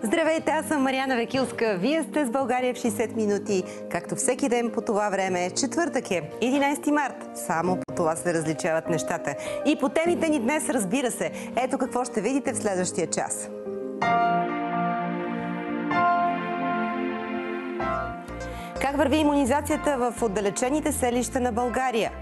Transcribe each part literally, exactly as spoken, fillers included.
Здравейте, аз съм Мариана Векилска. Вие сте с България в шейсет минути. Както всеки ден по това време, четвъртък е, единайсети март. Само по това се различават нещата. И по темите ни днес, разбира се. Ето какво ще видите в следващия час. Как върви имунизацията в отдалечените селища на България?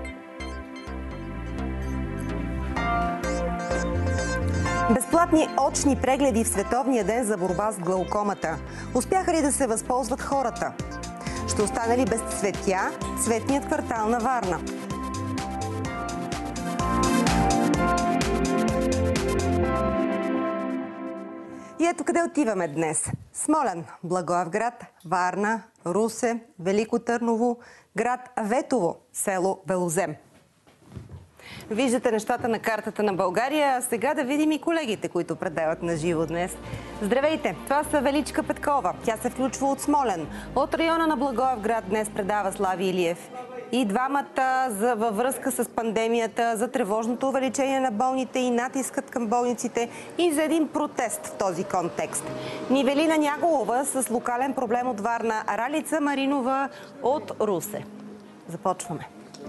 Безплатни очни прегледи в Световния ден за борба с глаукомата. Успяха ли да се възползват хората? Ще остане ли без цветя цветният квартал на Варна? И ето къде отиваме днес. Смолян, Благоевград, Варна, Русе, Велико Търново, град Ветово, село Белозем. Виждате нещата на картата на България, а сега да видим и колегите, които предават на живо днес. Здравейте! Това са Величка Петкова. Тя се включва от Смолян. От района на Благоевград днес предава Слави Илиев. И двамата за, във връзка с пандемията, за тревожното увеличение на болните и натискът към болниците и за един протест в този контекст. Нивелина Няголова с локален проблем от Варна, Ралица Маринова от Русе. Започваме.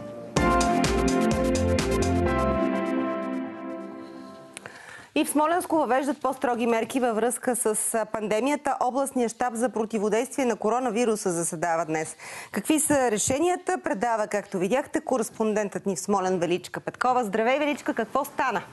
И в Смолянско въвеждат по-строги мерки във връзка с пандемията. Областният щаб за противодействие на коронавируса заседава днес. Какви са решенията? Предава, както видяхте, кореспондентът ни в Смолян Величка Петкова. Здравей, Величка, какво стана?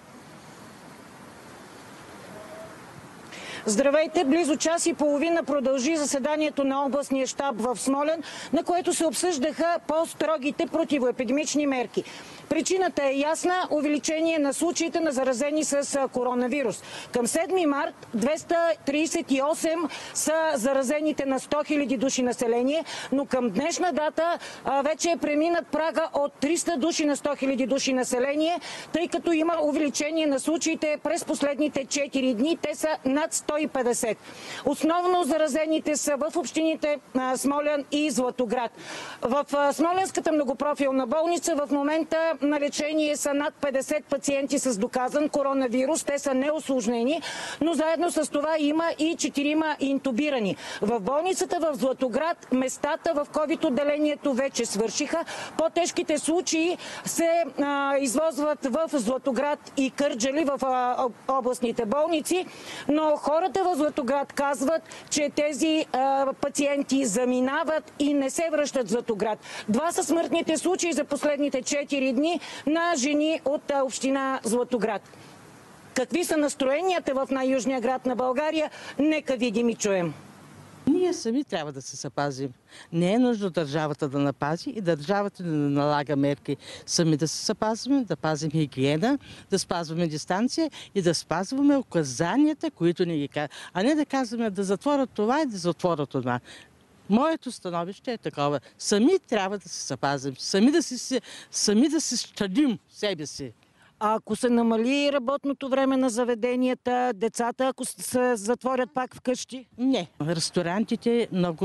Здравейте! Близо час и половина продължи заседанието на областния щаб в Смолян, на което се обсъждаха по-строгите противоепидемични мерки. Причината е ясна – увеличение на случаите на заразени с коронавирус. Към седми март двеста трийсет и осем са заразените на сто хиляди души население, но към днешна дата вече е преминат прага от триста души на сто хиляди души население, тъй като има увеличение на случаите през последните четири дни. Те са над сто и петдесет. Основно заразените са в общините Смолян и Златоград. В Смолянската многопрофилна болница в момента на лечение са над петдесет пациенти с доказан коронавирус. Те са неусложнени, но заедно с това има и четирима интубирани. В болницата в Златоград местата в ковид отделението вече свършиха. По-тежките случаи се а, извозват в Златоград и Кърджали, в а, областните болници, но хората в Златоград казват, че тези а, пациенти заминават и не се връщат в Златоград. Два са смъртните случаи за последните четири дни на жени от а, община Златоград. Какви са настроенията в най-южния град на България? Нека видим и чуем. Ние сами трябва да се запазим. Не е нужно държавата да напази и държавата да налага мерки. Сами да се запазваме, да пазим хигиена, да спазваме дистанция и да спазваме указанията, които ни ги казват. А не да казваме да затворят това и да затворят това. Моето становище е такова. Сами трябва да се запазим, сами да си, сами да си щадим себе си. А ако се намали работното време на заведенията, децата, ако се затворят пак вкъщи? Не. Ресторантите много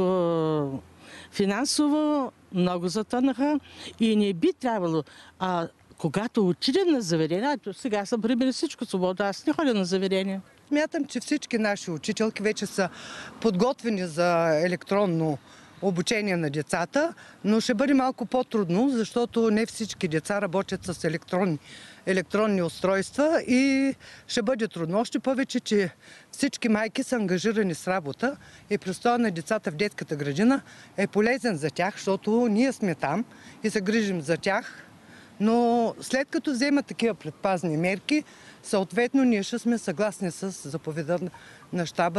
финансово много затънаха и не би трябвало. А когато отидем на заведението, сега съм пример всичко свободно, аз не ходя на заведение. Смятам, че всички наши учителки вече са подготвени за електронно обучение на децата, но ще бъде малко по-трудно, защото не всички деца работят с електронни, електронни устройства и ще бъде трудно. Още повече, че всички майки са ангажирани с работа и престоя на децата в детската градина е полезен за тях, защото ние сме там и се грижим за тях. Но след като вземат такива предпазни мерки, съответно ние ще сме съгласни с заповеда на щаба.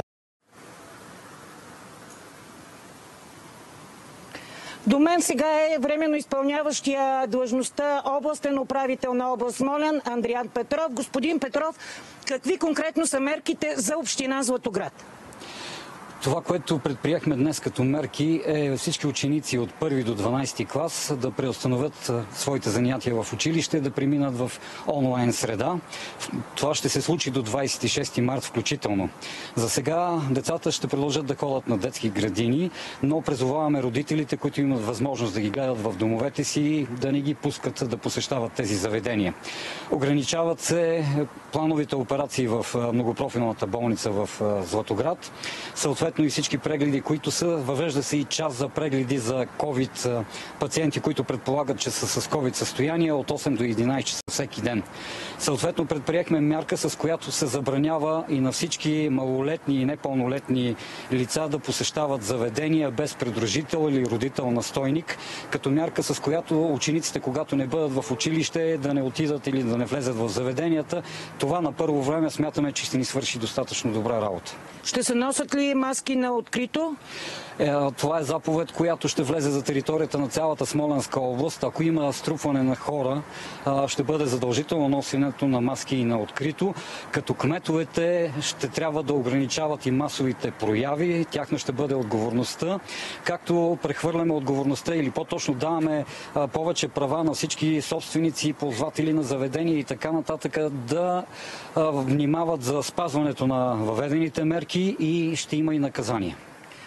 До мен сега е временно изпълняващия длъжността областен управител на област Смолян Андриан Петров. Господин Петров, какви конкретно са мерките за община Златоград? Това, което предприехме днес като мерки, е всички ученици от първи до дванадесети клас да преустановят своите занятия в училище, да преминат в онлайн среда. Това ще се случи до двадесет и шести март включително. За сега децата ще продължат да ходят на детски градини, но призоваваме родителите, които имат възможност да ги гледат в домовете си, да не ги пускат да посещават тези заведения. Ограничават се плановите операции в многопрофилната болница в Златоград. Съответно и всички прегледи, които са, въвежда се и час за прегледи за COVID пациенти, които предполагат, че са с COVID състояние от осем до единадесет часа всеки ден. Съответно предприехме мярка, с която се забранява и на всички малолетни и непълнолетни лица да посещават заведения без придружител или родител настойник, като мярка, с която учениците, когато не бъдат в училище, да не отидат или да не влезат в заведенията. Това на първо време смятаме, че ще ни свърши достатъчно добра работа. Ще се носят ли маски на открито? Е, това е заповед, която ще влезе за територията на цялата Смолянска област. Ако има струпване на хора, ще бъде задължително носенето на маски и на открито, като кметовете ще трябва да ограничават и масовите прояви. Тяхна ще бъде отговорността. Както прехвърляме отговорността или по-точно даваме повече права на всички собственици и ползватели на заведения и така нататък да внимават за спазването на въведените мерки и ще има и наказания.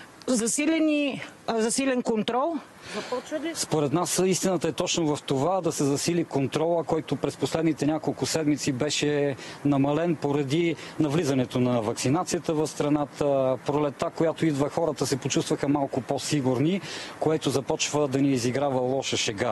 Засилени, засилен контрол? Започва ли? Според нас истината е точно в това да се засили контрола, който през последните няколко седмици беше намален поради навлизането на вакцинацията в страната. Пролетта, която идва, хората се почувстваха малко по-сигурни, което започва да ни изиграва лоша шега.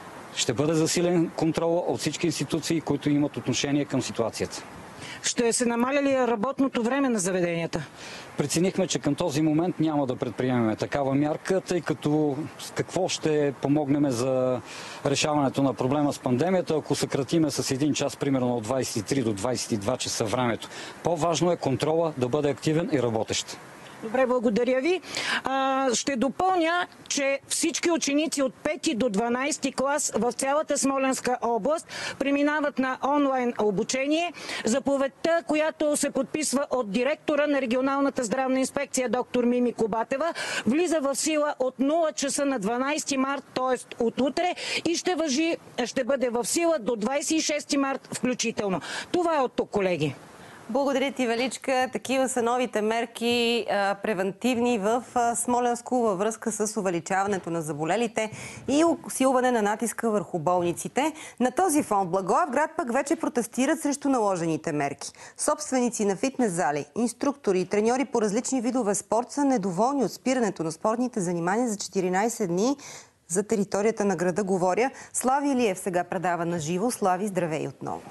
Ще бъде засилен контрол от всички институции, които имат отношение към ситуацията. Ще се намаля ли работното време на заведенията? Преценихме, че към този момент няма да предприемем такава мярка, тъй като с какво ще помогнем за решаването на проблема с пандемията, ако съкратиме с един час, примерно от двадесет и три до двадесет и два часа времето. По-важно е контрола да бъде активен и работещ. Добре, благодаря ви. А, ще допълня, че всички ученици от пети до дванадесети клас в цялата Смолянска област преминават на онлайн обучение. Заповедта, която се подписва от директора на регионалната здравна инспекция доктор Мими Кубатева, влиза в сила от нула часа на дванадесети март, т.е. от утре, и ще важи, ще бъде в сила до двадесет и шести март включително. Това е от тук, колеги. Благодаря ти, Величка. Такива са новите мерки а, превентивни в а, Смолянско във връзка с увеличаването на заболелите и усилване на натиска върху болниците. На този фон Благоевград пък вече протестират срещу наложените мерки. Собственици на фитнес зали, инструктори и треньори по различни видове спорт са недоволни от спирането на спортните занимания за четиринадесет дни за територията на града, говоря. Слави Илиев сега предава на живо. Слави, здравей отново.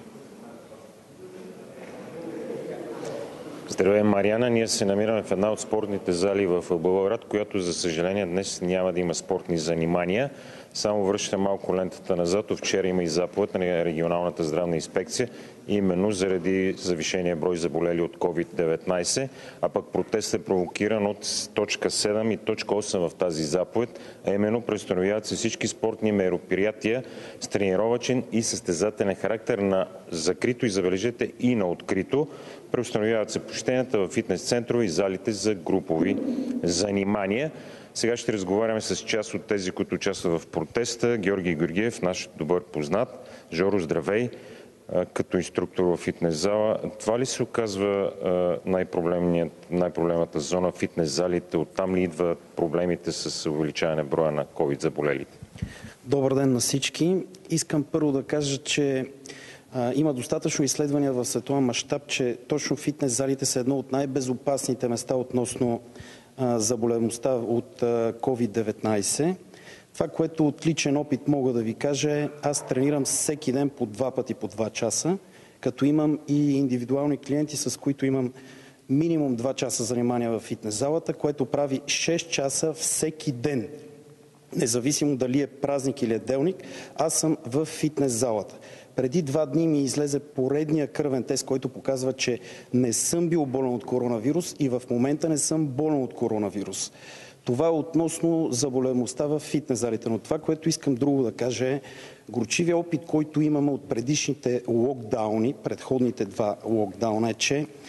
Здравей, Мариана. Ние се намираме в една от спортните зали в Благоевград, която, за съжаление, днес няма да има спортни занимания. Само връщам малко лентата назад. Вчера има и заповед на регионалната здравна инспекция, именно заради завишения брой заболели от ковид деветнадесет, а пък протестът е провокиран от точка седем и точка осем в тази заповед, а именно преустановяват се всички спортни мероприятия с тренировъчен и състезателен характер на закрито и, забележете, и на открито. Преустановяват се посещенията в фитнес центрове и залите за групови занимания. Сега ще разговаряме с част от тези, които участват в протеста. Георги Георгиев, наш добър познат. Жоро, здравей, като инструктор в фитнес зала. Това ли се оказва най-проблемната зона в фитнес залите? Оттам ли идват проблемите с увеличаване броя на ковид заболелите? Добър ден на всички. Искам първо да кажа, че а, има достатъчно изследвания в световен мащаб, че точно фитнес залите са едно от най-безопасните места относно заболеваността от ковид деветнадесет. Това, което от личен опит мога да ви кажа е, аз тренирам всеки ден по два пъти по два часа, като имам и индивидуални клиенти, с които имам минимум два часа занимания в фитнес залата, което прави шест часа всеки ден. Независимо дали е празник или е делник, аз съм в фитнес залата. Преди два дни ми излезе поредния кръвен тест, който показва, че не съм бил болен от коронавирус и в момента не съм болен от коронавирус. Това е относно заболеваемостта в фитнес залите. Но това, което искам друго да кажа е горчивия опит, който имаме от предишните локдауни, предходните два локдауна, е, че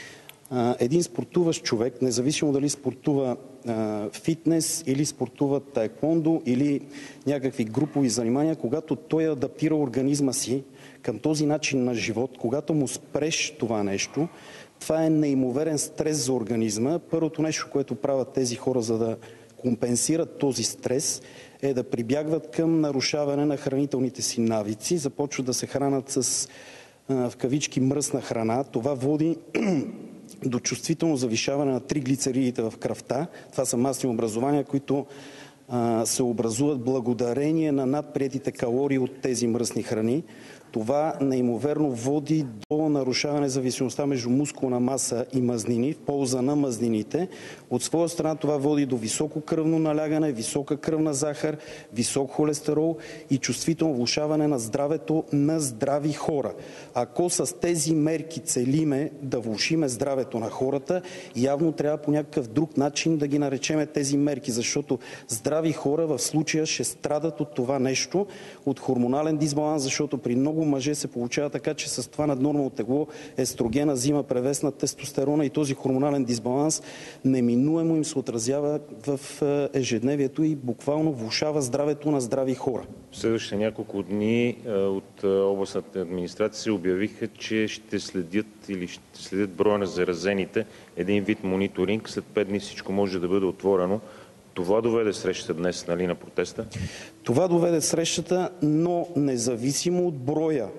един спортуващ човек, независимо дали спортува а, фитнес или спортува таеквондо или някакви групови занимания, когато той адаптира организма си към този начин на живот, когато му спреш това нещо, това е неимоверен стрес за организма. Първото нещо, което правят тези хора, за да компенсират този стрес, е да прибягват към нарушаване на хранителните си навици, започват да се хранят с в кавички мръсна храна. Това води до чувствително завишаване на триглицеридите в кръвта. Това са масни образования, които а, се образуват благодарение на надприетите калории от тези мръсни храни. Това неимоверно води до нарушаване зависимостта между мускулна маса и мазнини в полза на мазнините. От своя страна това води до високо кръвно налягане, висока кръвна захар, висок холестерол и чувствително влошаване на здравето на здрави хора. Ако с тези мерки целиме да влошиме здравето на хората, явно трябва по някакъв друг начин да ги наречеме тези мерки, защото здрави хора в случая ще страдат от това нещо, от хормонален дисбаланс, защото при много мъже се получава така, че с това наднормално тегло естрогена взима превес на тестостерона и този хормонален дисбаланс неминуемо им се отразява в ежедневието и буквално влошава здравето на здрави хора. В следващите няколко дни от областната администрация се обявиха, че ще следят или ще следят броя на заразените, един вид мониторинг. След пет дни всичко може да бъде отворено. Това доведе срещата днес, нали, на протеста? Това доведе срещата, но независимо от броя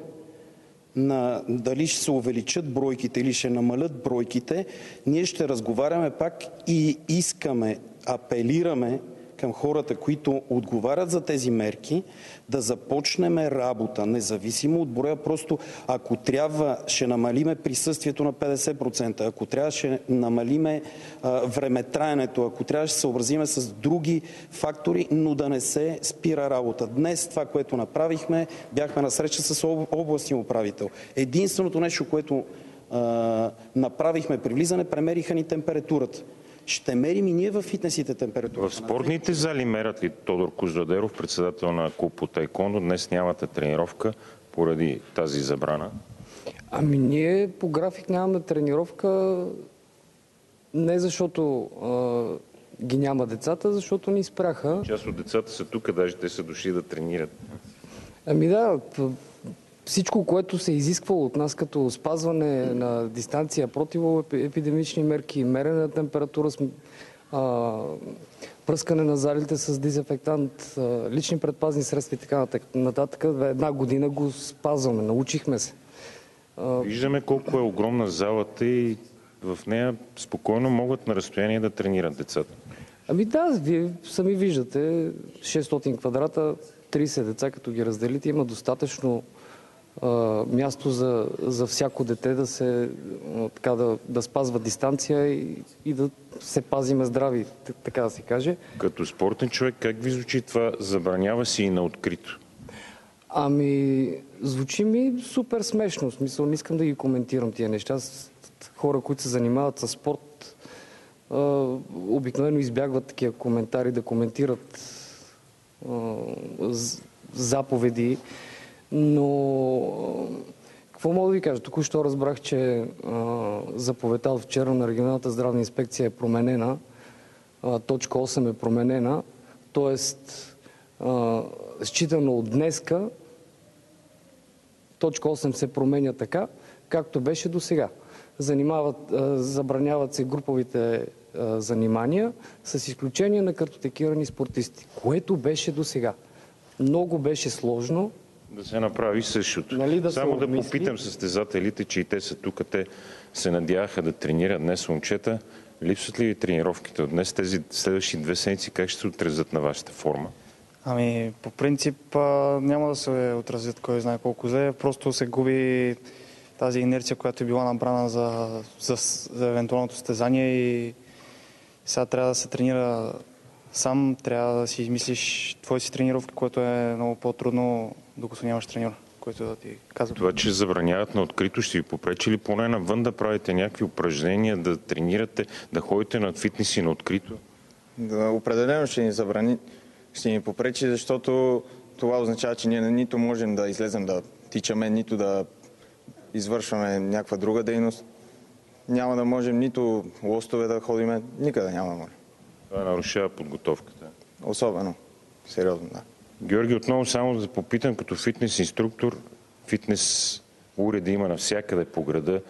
на дали ще се увеличат бройките или ще намалят бройките, ние ще разговаряме пак и искаме, апелираме към хората, които отговарят за тези мерки, да започнем работа, независимо от броя. Просто ако трябва, ще намалиме присъствието на петдесет процента, ако трябва, ще намалиме а, времетраенето, ако трябва, ще се съобразиме с други фактори, но да не се спира работа. Днес това, което направихме, бяхме на среща с областния управител. Единственото нещо, което а, направихме при влизане, премериха ни температурата. Ще мерим и ние във фитнесите температура. В спортните зали мерят ли? Тодор Козлодеров, председател на клуб по таеквондо, днес нямате тренировка поради тази забрана? Ами ние по график нямаме тренировка не защото а, ги няма децата, защото ни спряха. Част от децата са тук, даже те са дошли да тренират. Ами да, всичко, което се изисква от нас като спазване на дистанция, противоепидемични мерки, мерене на температура, а, пръскане на залите с дезинфектант, а, лични предпазни средства и така нататък, една година го спазваме, научихме се. А... Виждаме колко е огромна залата и в нея спокойно могат на разстояние да тренират децата. Ами да, вие сами виждате, шестстотин квадрата, трийсет деца, като ги разделите, има достатъчно място за, за всяко дете да се така да, да спазва дистанция и, и да се пазиме здрави, така да се каже. Като спортен човек, как ви звучи това? Забранява си и на открито? Ами, звучи ми супер смешно. В смисъл, не искам да ги коментирам тия неща. Хора, които се занимават с спорт, обикновено избягват такива коментари, да коментират заповеди. Но какво мога да ви кажа? Току-що разбрах, че а, заповедта от вчера на регионалната здравна инспекция е променена. А, точка осем е променена. Тоест, а, считано от днеска, точка осем се променя така, както беше до сега. Занимават, а, забраняват се груповите а, занимания, с изключение на картотекирани спортисти, което беше до сега. Много беше сложно. Да се направи същото. Нали, да Само да обмисли. попитам състезателите, че и те са тук, те се надяваха да тренират днес, момчета. Липсват ли тренировките от днес? Тези следващи две седмици как ще се отразят на вашата форма? Ами, по принцип няма да се отразят кой знае колко зле. Просто се губи тази инерция, която е била набрана за, за, за евентуалното състезание и сега трябва да се тренира сам, трябва да си измислиш твои си тренировки, което е много по-трудно, докато нямаш треньор, който да ти казва. Това, че забраняват на открито, ще ви попречи ли поне навън да правите някакви упражнения, да тренирате, да ходите на фитнеси на открито? Да, определено ще ни забрани, ще ни попречи, защото това означава, че ние нито можем да излезем да тичаме, нито да извършваме някаква друга дейност. няма да можем нито лостове да ходиме, никъде няма да можем. Това нарушава подготовката. Особено. Сериозно, да. Георги, отново само да попитам, като фитнес инструктор, фитнес уреди има навсякъде по града.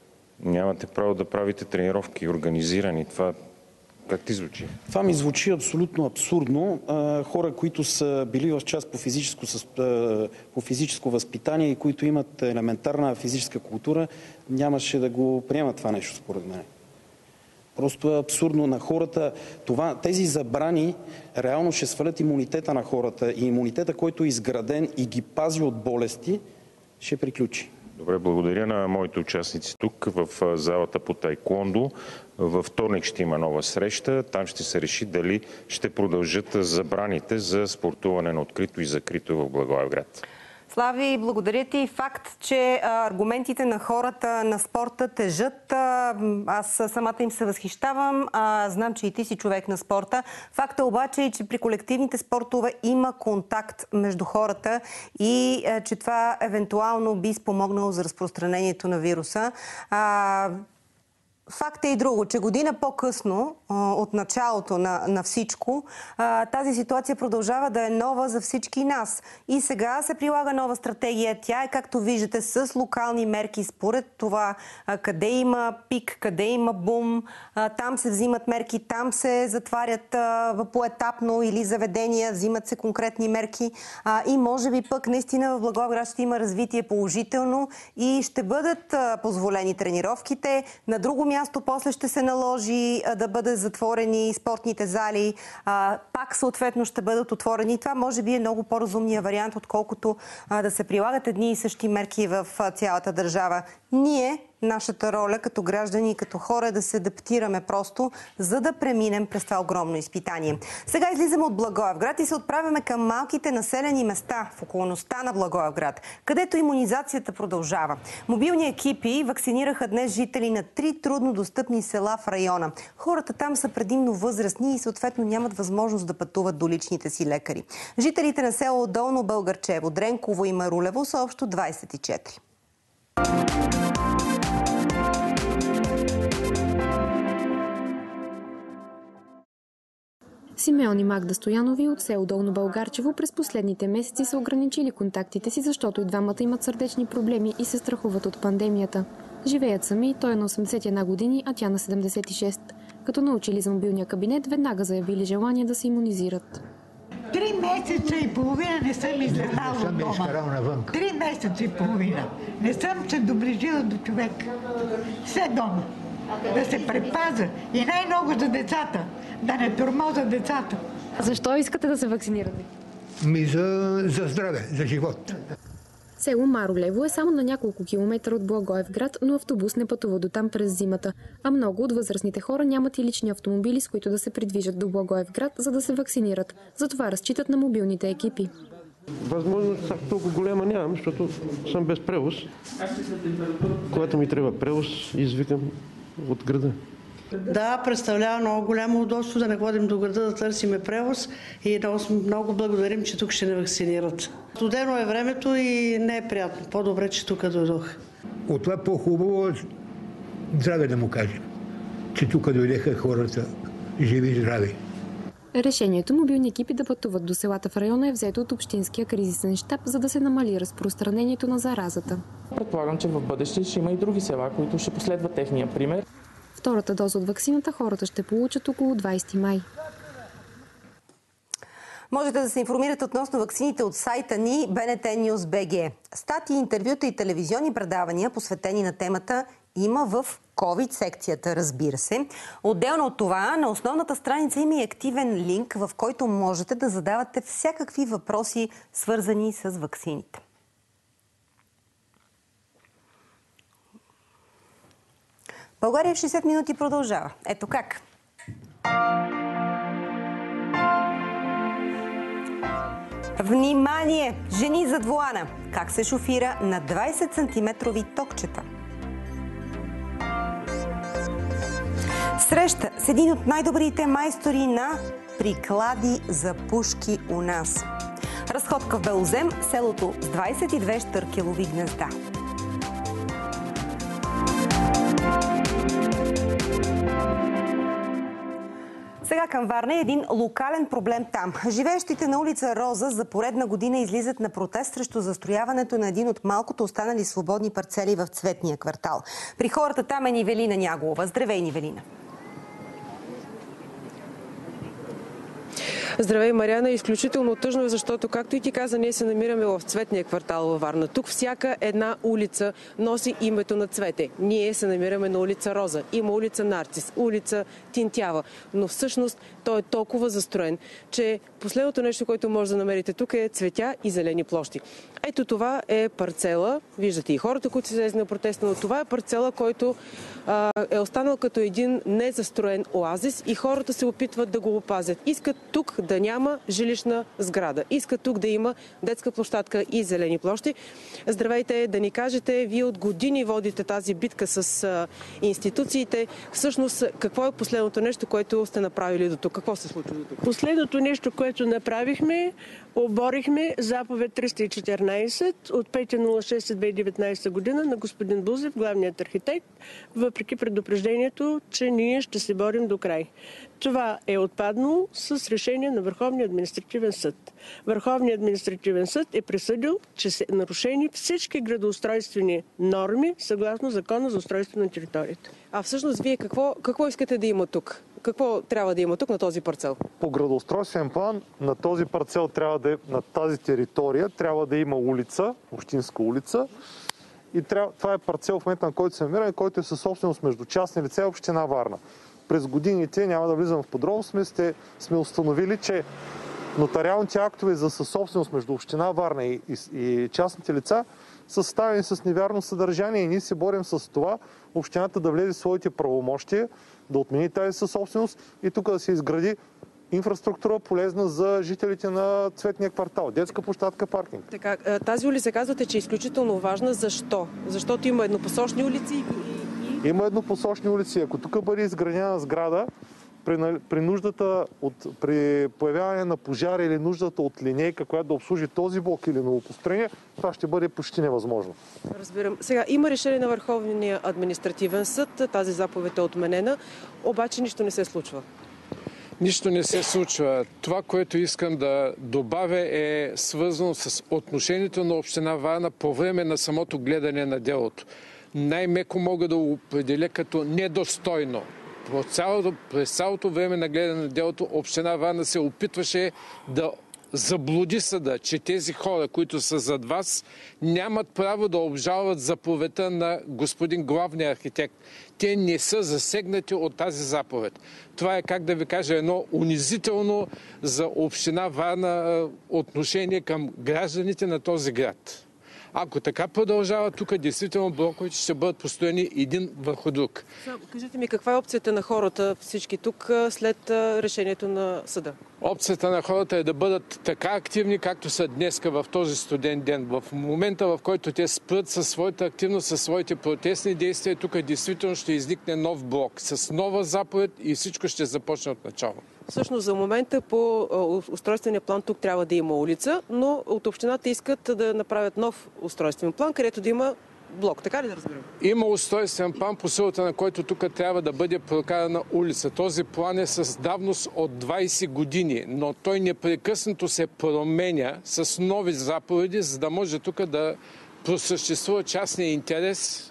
Нямате право да правите тренировки организирани. Това как ти звучи? Това ми звучи абсолютно абсурдно. Хора, които са били в част по физическо, по физическо възпитание и които имат елементарна физическа култура, нямаше да го приемат това нещо, според мен. Просто е абсурдно на хората. Това, тези забрани реално ще свалят имунитета на хората и имунитета, който е изграден и ги пази от болести, ще приключи. Добре, благодаря на моите участници тук в залата по таеквондо. Във вторник ще има нова среща. Там ще се реши дали ще продължат забраните за спортуване на открито и закрито в Благоевград. Слави, благодаря ти. Факт, че а, аргументите на хората на спорта тежат. А, аз самата им се възхищавам. А, знам, че и ти си човек на спорта. Факт е обаче и, че при колективните спортове има контакт между хората и а, че това евентуално би спомогнало за разпространението на вируса. А, Факт е и друго, че година по-късно от началото на, на всичко, тази ситуация продължава да е нова за всички нас. И сега се прилага нова стратегия. Тя е, както виждате, с локални мерки според това къде има пик, къде има бум. Там се взимат мерки, там се затварят поетапно или заведения, взимат се конкретни мерки. И може би пък наистина в Благоевград ще има развитие положително и ще бъдат позволени тренировките. На друго място после ще се наложи а, да бъдат затворени спортните зали. А, пак съответно ще бъдат отворени. Това може би е много по-разумният вариант, отколкото а, да се прилагат едни и същи мерки в а, цялата държава. Ние, нашата роля като граждани и като хора е да се адаптираме просто, за да преминем през това огромно изпитание. Сега излизаме от Благоевград и се отправяме към малките населени места в околността на Благоевград, където имунизацията продължава. Мобилни екипи вакцинираха днес жители на три трудно достъпни села в района. Хората там са предимно възрастни и съответно нямат възможност да пътуват до личните си лекари. Жителите на село Долно Българчево, Дренково и Марулево са общо двадесет и четири. Симеон и Магда Стоянови от село Долно Българчево през последните месеци са ограничили контактите си, защото и двамата имат сърдечни проблеми и се страхуват от пандемията. Живеят сами, той е на осемдесет и една години, а тя на седемдесет и шест. Като научили за мобилния кабинет, веднага заявили желание да се имунизират. Три месеца и половина не съм излезала от дома. Три месеца и половина. Не съм се доближила до човек. Все дома. Да се предпаза. И най-много за децата. Да не тормоза децата. Защо искате да се вакцинирате? Ми за, за здраве, за живот. Село Марулево е само на няколко километра от Благоевград, но автобус не пътува до там през зимата. А много от възрастните хора нямат и лични автомобили, с които да се придвижат до Благоевград, за да се вакцинират. Затова разчитат на мобилните екипи. Възможност толкова голяма нямам, защото съм без превоз. Когато ми трябва превоз, извикам от града. Да, представлява много голямо удобство да не ходим до града да търсиме превоз и много, много благодарим, че тук ще не вакцинират. Студено е времето и не е приятно. По-добре, че тук дойдох. От това по-хубаво здраве да му кажем, че тук дойдеха хората живи и здрави. Решението мобилни екипи да пътуват до селата в района е взето от Общинския кризисен щаб, за да се намали разпространението на заразата. Предполагам, че в бъдеще ще има и други села, които ще последват техния пример. Втората доза от ваксината хората ще получат около двадесети май. Можете да се информирате относно ваксините от сайта ни Б Н Т News Б Г. Статии, интервюта и телевизионни предавания, посветени на темата, има в ковид секцията, разбира се. Отделно от това, на основната страница има и активен линк, в който можете да задавате всякакви въпроси, свързани с ваксините. България в шейсет минути продължава. Ето как. Внимание! Жени зад волана! Как се шофира на двадесет сантиметрови токчета? Среща с един от най-добрите майстори на приклади за пушки у нас. Разходка в Белозем, селото с двадесет и две щъркелови гнезда. Сега към Варна е един локален проблем там. Живеещите на улица Роза за поредна година излизат на протест срещу застрояването на един от малкото останали свободни парцели в Цветния квартал. При хората там е Нивелина Няголова. Здравей, Нивелина! Здравей, Мариана. Изключително тъжно е, защото, както и ти каза, ние се намираме в Цветния квартал във Варна. Тук всяка една улица носи името на цвете. Ние се намираме на улица Роза. Има улица Нарцис, улица Тинтява. Но всъщност той е толкова застроен, че последното нещо, което може да намерите тук е цветя и зелени площи. Ето това е парцела. Виждате и хората, които се излезли на протеста, но това е парцела, който а, е останал като един незастроен оазис и хората се опитват да го опазят. Искат тук да няма жилищна сграда. Искат тук да има детска площадка и зелени площи. Здравейте, да ни кажете, вие от години водите тази битка с а, институциите. Всъщност, какво е последното нещо, което сте направили до тук? Какво се случва до тук? Последното нещо, което направихме, оборихме заповед триста и четиринайсет от пети юни две хиляди и деветнайсета година на господин Бузев, главният архитект, въпреки предупреждението, че ние ще се борим до край. Това е отпаднало с решение на Върховния административен съд. Върховният административен съд е присъдил, че са нарушени всички градоустройствени норми съгласно Закона за устройство на територията. А всъщност вие какво, какво искате да има тук? Какво трябва да има тук на този парцел? По градоустройствен план на този парцел трябва да, на тази територия трябва да има улица, общинска улица. И трябва, това е парцел в момента, на който се намира, който е със собственост между частни лица и община Варна. През годините, няма да влизам в подробности, сме, сме установили, че нотариалните актове за съсобственост между община Варна и, и, и частните лица са съставени с невярно съдържание и ние се борим с това общината да влезе в своите правомощия, да отмени тази съсобственост и тук да се изгради инфраструктура полезна за жителите на Цветния квартал. Детска площадка, паркинг. Така, тази улица казвате, че е изключително важна. Защо? Защото има еднопосочни улици и... Има еднопосочни улици. Ако тук бъде изградена сграда, при, при нуждата от, при появяване на пожар или нуждата от линейка, която да обслужи този блок или новопостроение, това ще бъде почти невъзможно. Разбирам. Сега има решение на Върховния административен съд, тази заповед е отменена, обаче нищо не се случва. Нищо не се случва. Това, което искам да добавя, е свързано с отношението на община Варна по време на самото гледане на делото. Най-меко мога да го определя като недостойно. През цялото, през цялото време на гледане на делото община Варна се опитваше да заблуди съда, че тези хора, които са зад вас, нямат право да обжалват заповедта на господин главния архитект. Те не са засегнати от тази заповед. Това е, как да ви кажа, едно унизително за община Варна отношение към гражданите на този град. Ако така продължава, тук действително блоковете ще бъдат построени един върху друг. Кажете ми, каква е опцията на хората, всички тук, след решението на съда? Опцията на хората е да бъдат така активни, както са днеска в този студен ден. В момента, в който те спрат със своята активност, със своите протестни действия, тук действително ще изникне нов блок с нова заповед и всичко ще започне от начало. Всъщност за момента по устройствения план тук трябва да има улица, но от общината искат да направят нов устройствен план, където да има блок. Така ли да разбирам? Има устройствен план, по силата на който тук трябва да бъде прокарана улица. Този план е с давност от двайсет години, но той непрекъснато се променя с нови заповеди, за да може тук да просъществува частния интерес.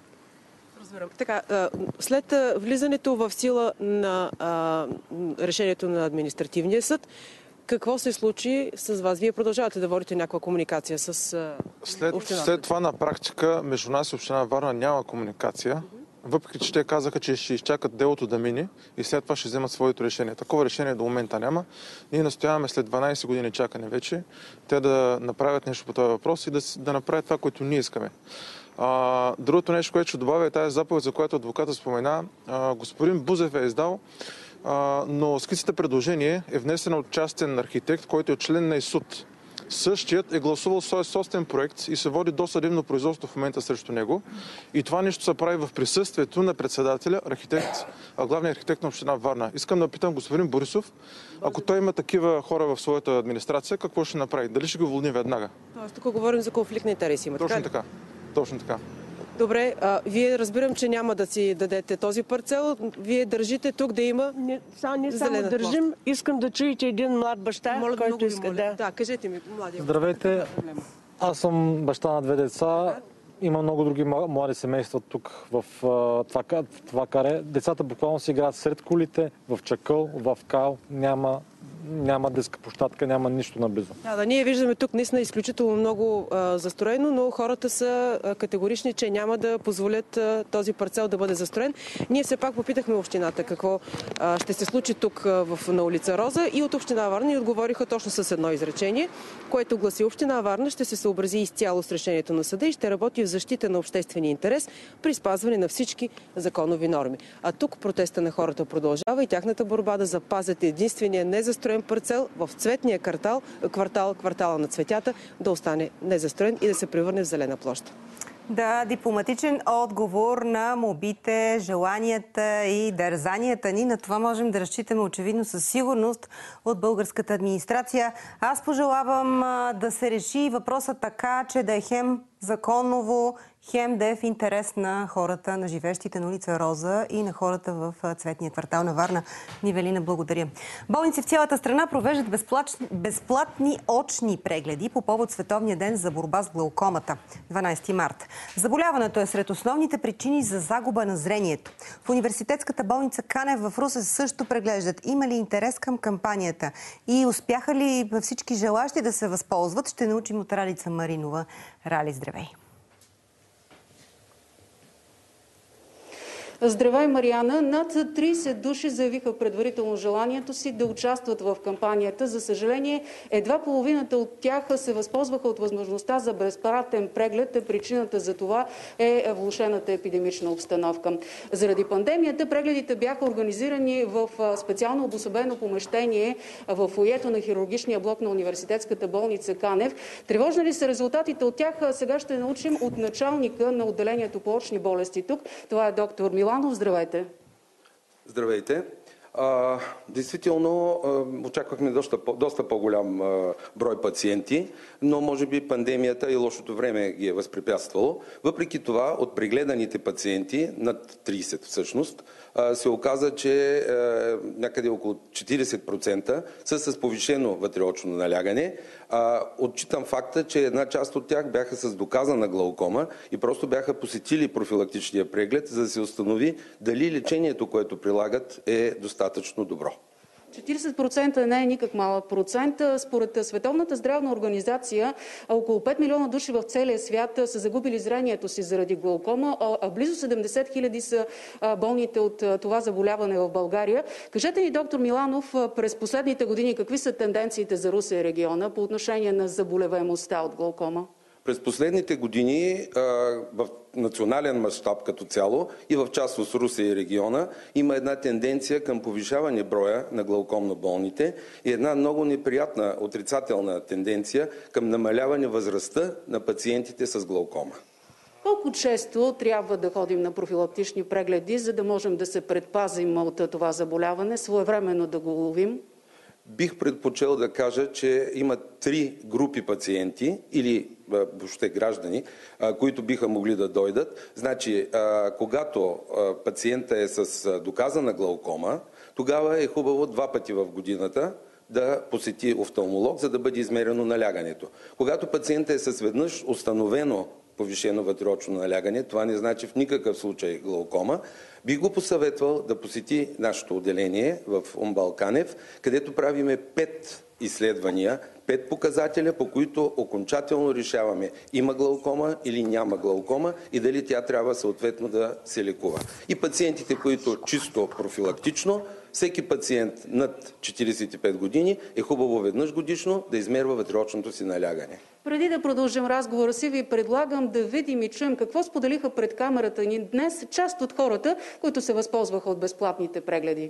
Така, след влизането в сила на а, решението на административния съд, какво се случи с вас? Вие продължавате да водите някаква комуникация с а, след, общината? след това на практика между нас и община Варна няма комуникация, въпреки че те казаха, че ще изчакат делото да мине и след това ще вземат своето решение. Такова решение до момента няма. Ние настояваме след дванайсет години чакане вече те да направят нещо по този въпрос и да, да направят това, което ние искаме. А, другото нещо, което ще добавя е тази заповед, за която адвоката спомена. А, господин Бузев е издал, а, но скиците предложение е внесено от частен архитект, който е член на ИСУД. Същият е гласувал свой собствен проект и се води досъдебно производство в момента срещу него. И това нещо се прави в присъствието на председателя, архитект, главния архитект на община Варна. Искам да питам господин Борисов, ако той има такива хора в своята администрация, какво ще направи? Дали ще го уволни веднага? Тоест, тук говорим за конфликт на интереси. Точно така. Точно така. Добре, а, вие разбирам, че няма да си дадете този парцел. Вие държите тук да има не, са, не само зелена държим, площ. искам да чуете един млад баща, Моля, който иска моля. да... Да, кажете ми, младия. Здравейте, аз съм баща на две деца. Има много други млади семейства тук в това, това каре. Децата буквално си играят сред колите, в чакъл, в кал. Няма, няма детска площадка, няма нищо наблизо. Да, да, ние виждаме тук наистина изключително много а, застроено, но хората са а, категорични, че няма да позволят а, този парцел да бъде застроен. Ние все пак попитахме общината какво а, ще се случи тук а, в, на улица Роза и от община Варна ни отговориха точно с едно изречение, което гласи: община Варна ще се съобрази изцяло с решението на съда и ще работи в защита на обществения интерес при спазване на всички законови норми. А тук протеста на хората продължава и тяхната борба да запазят единствения незастроен парцел в цветния квартал, квартал, квартала на цветята, да остане незастроен и да се превърне в зелена площ. Да, дипломатичен отговор на молбите, желанията и дързанията ни. На това можем да разчитаме очевидно със сигурност от българската администрация. Аз пожелавам да се реши въпроса така, че да е хем законово, хем да е в интерес на хората, на живещите на улица Роза и на хората в цветния квартал на Варна. Нивелина, благодаря. Болници в цялата страна провеждат безплатни, безплатни очни прегледи по повод Световния ден за борба с глаукомата, дванайсети март. Заболяването е сред основните причини за загуба на зрението. В университетската болница Канев в Русе също преглеждат. Има ли интерес към кампанията и успяха ли всички желащи да се възползват? Ще научим от Ралица Маринова. Рали, здравей! Здравей, Мариана! Над трийсет души заявиха предварително желанието си да участват в кампанията. За съжаление, едва половината от тях се възползваха от възможността за безплатен преглед. Причината за това е влошената епидемична обстановка. Заради пандемията прегледите бяха организирани в специално обособено помещение в фоайето на хирургичния блок на университетската болница Канев. Тревожни ли са резултатите от тях? Сега ще научим от началника на отделението по очни болести тук. Това е доктор Миланов. Здравейте! Здравейте! А, действително а, очаквахме доста, доста по-голям а, брой пациенти, но може би пандемията и лошото време ги е възпрепятствало. Въпреки това, от прегледаните пациенти, над трийсет всъщност, а, се оказа, че а, някъде около четирийсет процента са с повишено вътреочно налягане. А, отчитам факта, че една част от тях бяха с доказана глаукома и просто бяха посетили профилактичния преглед, за да се установи дали лечението, което прилагат, е достатъчно добро. четирийсет процента не е никак малък процент. Според Световната здравна организация, около пет милиона души в целия свят са загубили зрението си заради глаукома, а близо седемдесет хиляди са болните от това заболяване в България. Кажете ни, доктор Миланов, през последните години какви са тенденциите за Русе и региона по отношение на заболеваемостта от глаукома? През последните години в национален мащаб като цяло и в частност Русе и региона има една тенденция към повишаване броя на глаукомно болните и една много неприятна отрицателна тенденция към намаляване възрастта на пациентите с глаукома. Колко често трябва да ходим на профилактични прегледи, за да можем да се предпазим от това заболяване, своевременно да го ловим? Бих предпочел да кажа, че има три групи пациенти или въобще граждани, които биха могли да дойдат. Значи, когато пациента е с доказана глаукома, тогава е хубаво два пъти в годината да посети офталмолог, за да бъде измерено налягането. Когато пациента е с веднъж установено повишено вътреочно налягане, това не значи в никакъв случай глаукома, бих го посъветвал да посети нашето отделение в УМБАЛ Канев, където правиме пет изследвания, пет показателя, по които окончателно решаваме има глаукома или няма глаукома и дали тя трябва съответно да се лекува. И пациентите, които чисто профилактично, всеки пациент над четирийсет и пет години е хубаво веднъж годишно да измерва вътреочното си налягане. Преди да продължим разговора си, ви предлагам да видим и чуем какво споделиха пред камерата ни днес част от хората, които се възползваха от безплатните прегледи.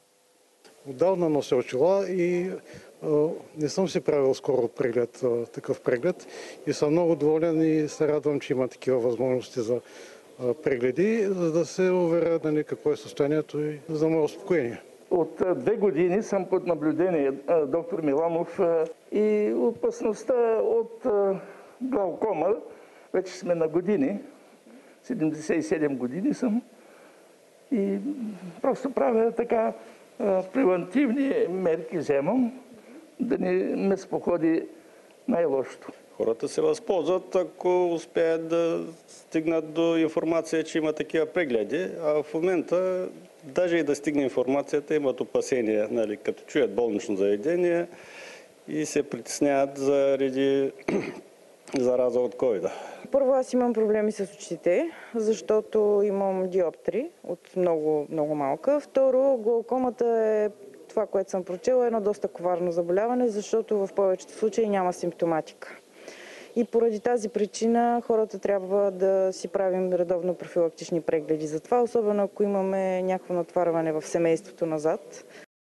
Отдавна нося очила и а, не съм си правил скоро преглед, а, такъв преглед и съм много доволен и се радвам, че има такива възможности за а, прегледи, за да се уверя нали, какво е състоянието и за мое успокоение. От две години съм под наблюдение, доктор Миланов, и опасността от глаукома, вече сме на години, седемдесет и седем години съм и просто правя така превентивни мерки вземам, да не ме споходи най-лошото. Хората се възползват, ако успеят да стигнат до информация, че има такива прегледи, а в момента, даже и да стигне информацията, имат опасения, нали, като чуят болнично заведение и се притесняват заради зараза от ковида. Първо, аз имам проблеми с очите, защото имам диоптри от много, много малка. Второ, глаукомата е това, което съм прочела, едно доста коварно заболяване, защото в повечето случаи няма симптоматика. И поради тази причина хората трябва да си правим редовно профилактични прегледи за това, особено ако имаме някакво натварване в семейството назад.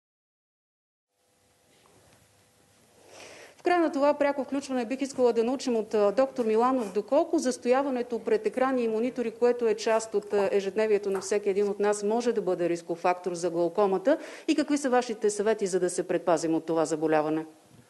В края на това пряко включване бих искала да научим от доктор Миланов доколко застояването пред екрани и монитори, което е част от ежедневието на всеки един от нас, може да бъде рисков фактор за глаукомата и какви са вашите съвети, за да се предпазим от това заболяване?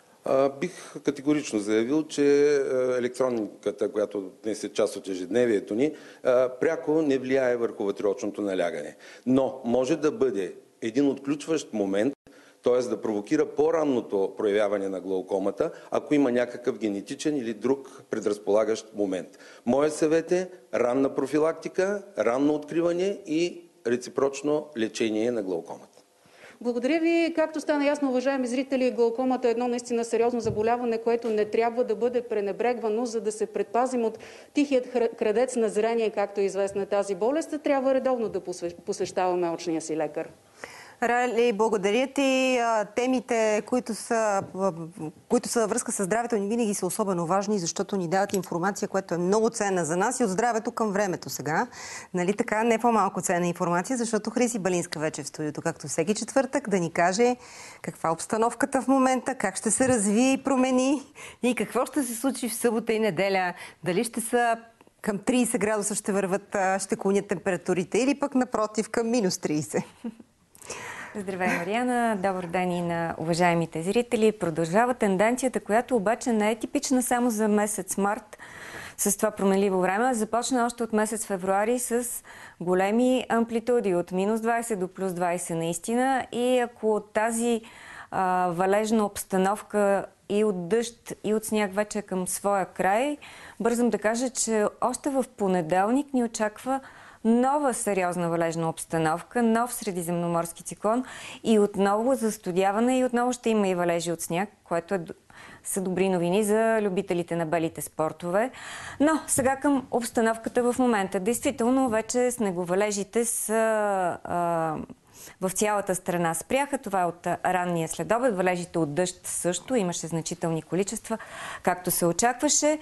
А, бих категорично заявил, че електрониката, която днес е част от ежедневието ни, а, пряко не влияе върху вътреочното налягане. Но може да бъде един отключващ момент, т.е. да провокира по-ранното проявяване на глаукомата, ако има някакъв генетичен или друг предразполагащ момент. Моят съвет е ранна профилактика, ранно откриване и реципрочно лечение на глаукомата. Благодаря ви. Както стана ясно, уважаеми зрители, глаукомата е едно наистина сериозно заболяване, което не трябва да бъде пренебрегвано, за да се предпазим от тихият крадец на зрение, както е известна тази болест. Трябва редовно да посещаваме очния си лекар. Рали, благодаря ти. Темите, които са, които са във връзка с здравето ни, винаги са особено важни, защото ни дават информация, която е много ценна за нас и от здравето към времето сега. Нали така? Не по-малко ценна информация, защото Хриси Балинска вече е в студиото, както всеки четвъртък, да ни каже каква е обстановката в момента, как ще се развие и промени и какво ще се случи в събота и неделя. Дали ще са към трийсет градуса ще върват, ще клонят температурите или пък напротив към минус трийсет. Здравей, Мариана! Добър ден и на уважаемите зрители. Продължава тенденцията, която обаче не е типична само за месец март с това променливо време. Започна още от месец февруари с големи амплитуди от минус двайсет до плюс двайсет наистина. И ако тази а, валежна обстановка и от дъжд, и от сняг вече към своя край, бързам да кажа, че още в понеделник ни очаква нова сериозна валежна обстановка, нов средиземноморски циклон и отново застудяване и отново ще има и валежи от сняг, което е, са добри новини за любителите на белите спортове. Но сега към обстановката в момента. Действително вече снеговалежите са а, в цялата страна спряха. Това е от ранния следобед. Валежите от дъжд също. Имаше значителни количества, както се очакваше.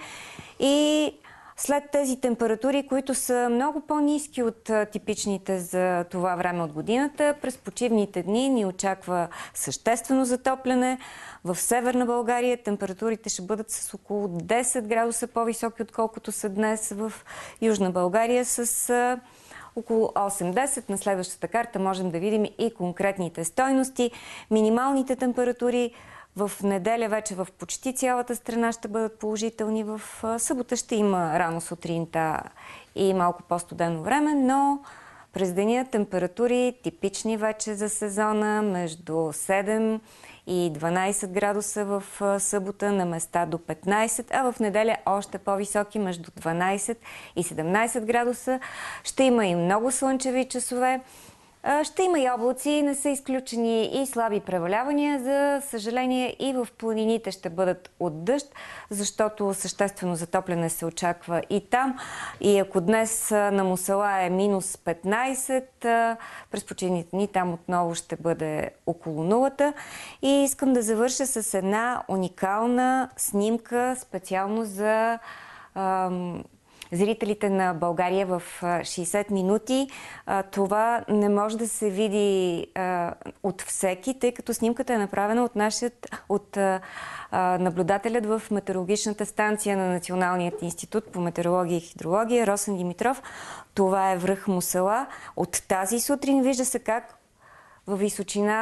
И след тези температури, които са много по-ниски от типичните за това време от годината, през почивните дни ни очаква съществено затопляне. В Северна България температурите ще бъдат с около десет градуса по-високи, отколкото са днес. В Южна България с около осем-десет. На следващата карта можем да видим и конкретните стойности. Минималните температури в неделя вече в почти цялата страна ще бъдат положителни. В събота ще има рано сутринта и малко по-студено време, но през деня температури типични вече за сезона, между седем и дванайсет градуса в събота, на места до петнайсет, а в неделя още по-високи, между дванайсет и седемнайсет градуса. Ще има и много слънчеви часове. Ще има и облаци, не са изключени и слаби превалявания. За съжаление и в планините ще бъдат от дъжд, защото съществено затопляне се очаква и там. И ако днес на Мусала е минус петнайсет, през почивните дни там отново ще бъде около нулата. И искам да завърша с една уникална снимка, специално за ам, зрителите на България в шейсет минути. Това не може да се види от всеки, тъй като снимката е направена от, нашият, от наблюдателят в метеорологичната станция на Националният институт по метеорология и хидрология Росен Димитров. Това е връх Мусала. От тази сутрин вижда се как във височина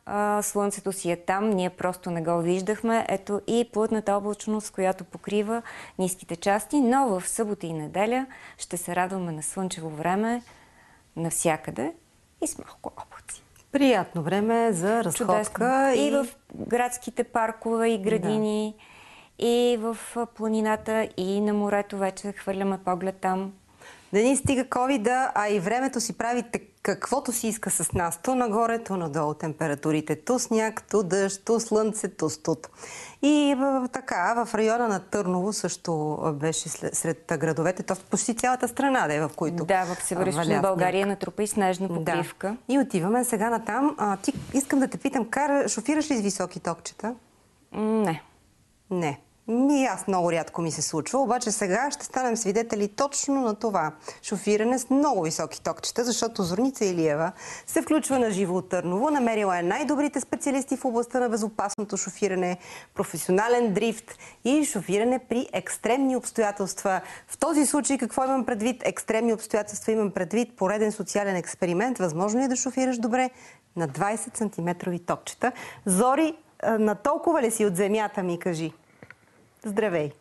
а, слънцето си е там, ние просто не го виждахме. Ето и плътната облачност, която покрива ниските части, но в събота и неделя ще се радваме на слънчево време навсякъде и с малко облаци. Приятно време за разходка. И... и в градските паркове и градини, да. И в планината, и на морето вече хвърляме поглед там. Да ни стига ковида, а и времето си прави каквото си иска с нас. То нагоре, то надолу температурите. То сняг, то дъжд, то слънце, то студ. И така, в района на Търново също беше сред градовете, то в почти цялата страна, да е, в които да, в Североизточна България натрупа и снежна покривка. Да. И отиваме сега натам. А, ти, искам да те питам, кар, шофираш ли с високи токчета? Не. Не. И аз много рядко ми се случва, обаче сега ще станем свидетели точно на това. Шофиране с много високи токчета, защото Зорница Илиева се включва на живо от Търново. Намерила е най-добрите специалисти в областта на безопасното шофиране, професионален дрифт и шофиране при екстремни обстоятелства. В този случай какво имам предвид? Екстремни обстоятелства имам предвид пореден социален експеримент. Възможно е да шофираш добре на двайсет сантиметрови токчета. Зори, на толкова ли си от земята, ми кажи? Здравей!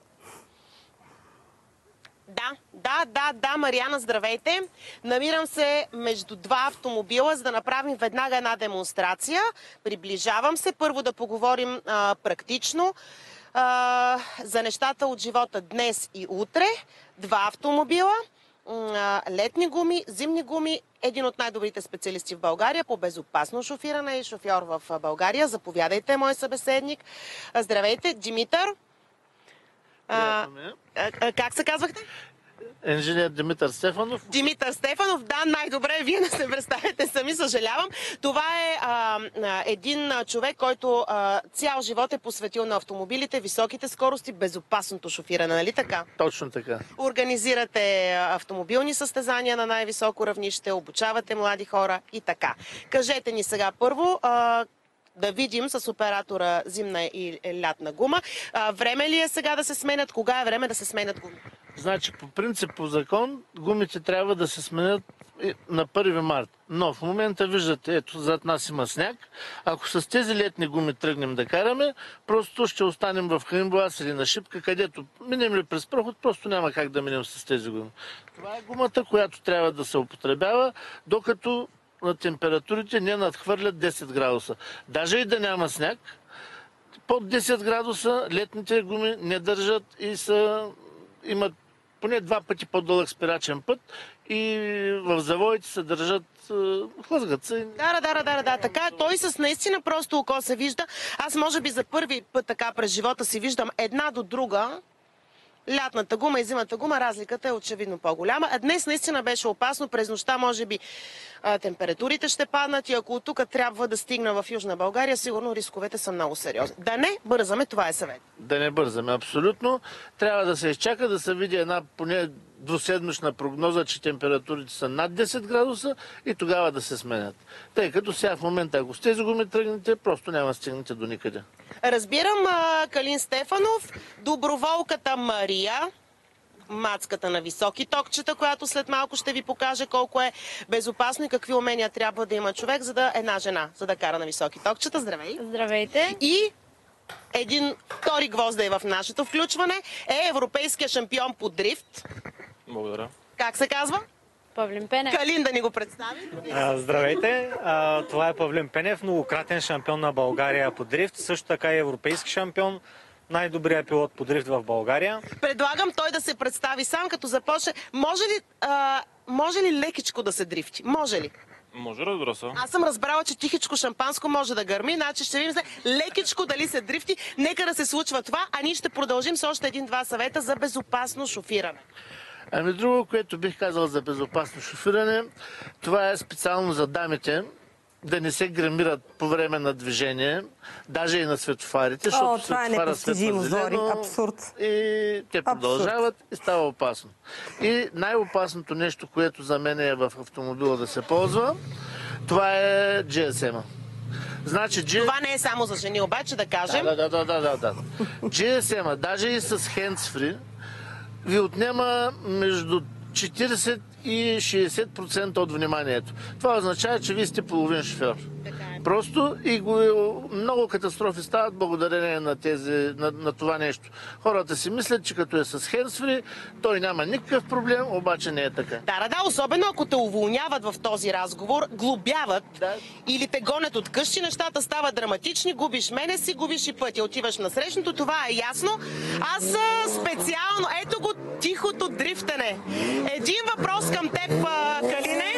Да, да, да, да, Мариана, здравейте! Намирам се между два автомобила, за да направим веднага една демонстрация. Приближавам се. Първо да поговорим а, практично а, за нещата от живота днес и утре. Два автомобила, а, летни гуми, зимни гуми. Един от най-добрите специалисти в България по безопасно шофиране и шофьор в България. Заповядайте, мой събеседник. Здравейте, Димитър. А, а, а, как се казвахте? Инженер Димитър Стефанов. Димитър Стефанов, да, най-добре. Вие не се представяте сами, съжалявам. Това е а, а, един човек, който а, цял живот е посветил на автомобилите, високите скорости, безопасното шофиране, нали така? Точно така. Организирате автомобилни състезания на най-високо равнище, обучавате млади хора и така. Кажете ни сега първо, а, да видим с оператора зимна и лятна гума. А, време ли е сега да се сменят? Кога е време да се сменят гуми? Значи, по принцип, по закон, гумите трябва да се сменят на първи март. Но в момента виждате, ето, зад нас има сняг. Ако с тези летни гуми тръгнем да караме, просто ще останем в Хаинбоаз или на Шипка, където минем ли през проход, просто няма как да минем с тези гуми. Това е гумата, която трябва да се употребява, докато на температурите не надхвърлят десет градуса. Даже и да няма сняг, под десет градуса летните гуми не държат и са, имат поне два пъти по-дълъг спирачен път и в завоите се държат, хлъзгат се. Да, да, да, да, да. Така, той с наистина просто око се вижда. Аз може би за първи път така през живота си виждам една до друга. Лятната гума и зимната гума, разликата е очевидно по-голяма. А днес наистина беше опасно. През нощта може би а, температурите ще паднат и ако от тук трябва да стигна в Южна България, сигурно рисковете са много сериозни. Да не бързаме, това е съвет. Да не бързаме, абсолютно. Трябва да се изчака, да се види една поне двуседмична прогноза, че температурите са над десет градуса и тогава да се сменят. Тъй като сега в момента, ако с тези гуми тръгнете, просто няма да стигнете до никъде. Разбирам, Калин Стефанов, доброволката Мария, мацката на високи токчета, която след малко ще ви покаже колко е безопасно и какви умения трябва да има човек, за да една жена, за да кара на високи токчета. Здравей! Здравейте! И един втори гвозд е в нашето включване е европейския шампион по дрифт. Благодаря. Как се казва? Павлин Пенев. Калин да ни го представи. А, здравейте, а, това е Павлин Пенев, многократен шампион на България по дрифт, също така и европейски шампион, най-добрият пилот по дрифт в България. Предлагам той да се представи сам, като започне. Може ли, а, може ли лекичко да се дрифти? Може ли? Може, разбира се. Аз съм разбрала, че тихичко шампанско може да гърми, значи ще видим лекичко дали се дрифти. Нека да се случва това, а ние ще продължим с още един-два съвета за безопасно шофиране. Ами друго, което бих казал за безопасно шофиране, това е специално за дамите, да не се грамират по време на движение, даже и на светофарите, защото О, това е непостижимо, Зори, абсурд. И те продължават и става опасно. И най-опасното нещо, което за мен е в автомобила да се ползва, това е джи ес ем-а. Значи, G... Това не е само за жени, обаче да кажем. Да, да, да, да, да, да. джи ес ем-а, даже и с hands-free, ви отнема между четирийсет и шейсет процента от вниманието. Това означава, че вие сте половин шофьор. Просто и го, много катастрофи стават благодарение на, тези, на, на това нещо. Хората си мислят, че като е с хендсфри, той няма никакъв проблем, обаче не е така. Да, да, да, особено ако те уволняват в този разговор, глобяват да. Или те гонят от къщи, нещата стават драматични, губиш мене си, губиш и пътя, отиваш на срещното, това е ясно. Аз специално, ето го тихото дрифтане. Един въпрос към теб, Калине.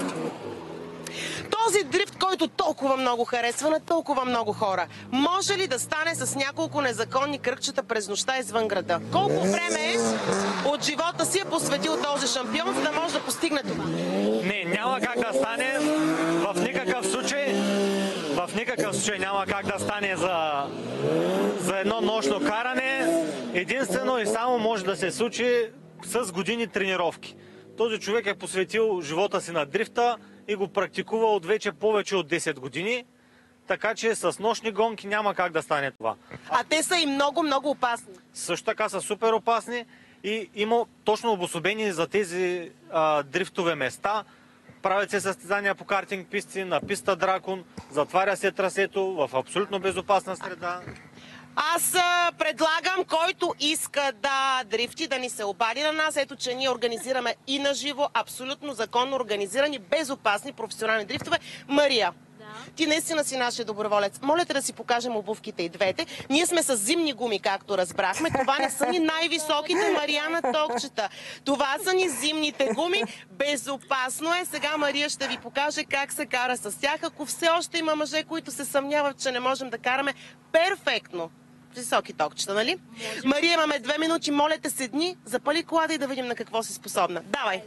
Този дрифт, който толкова много харесва на толкова много хора, може ли да стане с няколко незаконни кръгчета през нощта извън града? Колко време от живота си е посветил този шампион, за да може да постигне това? Не, няма как да стане в никакъв случай. В никакъв случай няма как да стане за, за едно нощно каране. Единствено и само може да се случи с години тренировки. Този човек е посветил живота си на дрифта и го практикува от вече повече от десет години, така че с нощни гонки няма как да стане това. А те са и много, много опасни. Също така са супер опасни и има точно обособени за тези а, дрифтове места. Правят се състезания по картинг писти, на писта Дракон, затваря се трасето в абсолютно безопасна среда. Аз а, предлагам, който иска да дрифти, да ни се обади на нас. Ето, че ние организираме и на живо, абсолютно законно организирани, безопасни професионални дрифтове. Мария, да. Ти наистина си нашия доброволец. Моля те да си покажем обувките и двете. Ние сме с зимни гуми, както разбрахме. Това не са ни най-високите Мариана токчета. Това са ни зимните гуми. Безопасно е. Сега Мария ще ви покаже как се кара с тях. Ако все още има мъже, които се съмняват, че не можем да караме перфектно високи токчета, нали? Може. Мария, имаме две минути. Моля те, седни, запали колата и да видим на какво си способна. Давай!